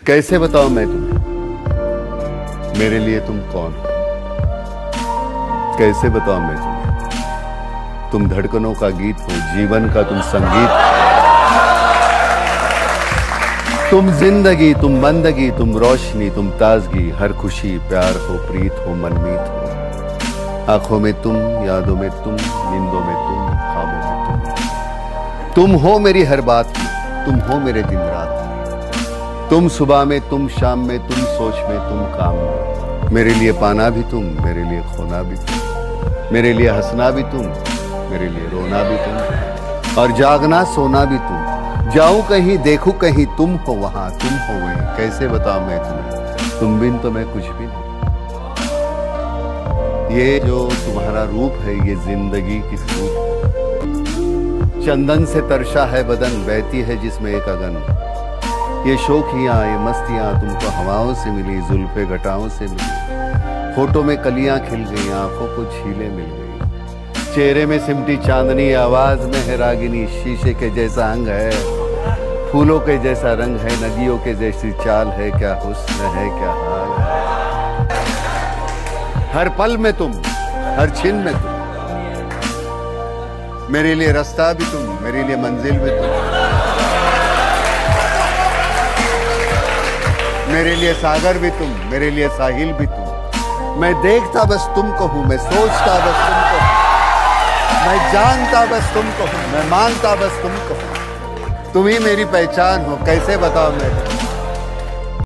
कैसे बताऊं मैं तुम्हें मेरे लिए तुम कौन हो। कैसे बताऊं मैं तुम्हें तुम धड़कनों का गीत हो, जीवन का तुम संगीत हो। तुम जिंदगी, तुम बंदगी, तुम रोशनी, तुम ताजगी, हर खुशी प्यार हो, प्रीत हो, मनमीत हो। आंखों में तुम, यादों में तुम, नींदों में तुम, ख्वाबों में तुम हो मेरी हर बात में, तुम हो मेरे दिन रात में। तुम सुबह में, तुम शाम में, तुम सोच में, तुम काम में। मेरे लिए पाना भी तुम, मेरे लिए खोना भी तुम, मेरे लिए हंसना भी तुम, मेरे लिए रोना भी तुम, और जागना सोना भी तुम। जाऊं कहीं, देखूं कहीं, तुम हो वहां, तुम हो वहीं। कैसे बताऊं मैं तुम्हें, तुम बिन तो मैं कुछ भी नहीं। ये जो तुम्हारा रूप है, ये जिंदगी की रूप है। चंदन से तरशा है बदन, बहती है जिसमें एक अगन। ये शोखियां, ये मस्तियां तुमको हवाओं से मिली, जुल्फे घटाओं से मिली। होठों में कलियां खिल गई, आंखों को झीलें मिल गई। चेहरे में सिमटी चांदनी, आवाज में है रागिनी। शीशे के जैसा अंग है, फूलों के जैसा रंग है, नदियों के जैसी चाल है। क्या हुस्न है, क्या हाल है। हर पल में तुम, हर छिन में तुम। मेरे लिए रास्ता भी तुम, मेरे लिए मंजिल भी तुम, मेरे लिए सागर भी तुम, मेरे लिए साहिल भी तुम। मैं देखता बस तुमको हूं, मैं सोचता बस तुमको हूं, मैं जानता बस तुमको हूं, मैं मानता बस तुमको हूं। तुम ही मेरी पहचान हो। कैसे बताओ मैं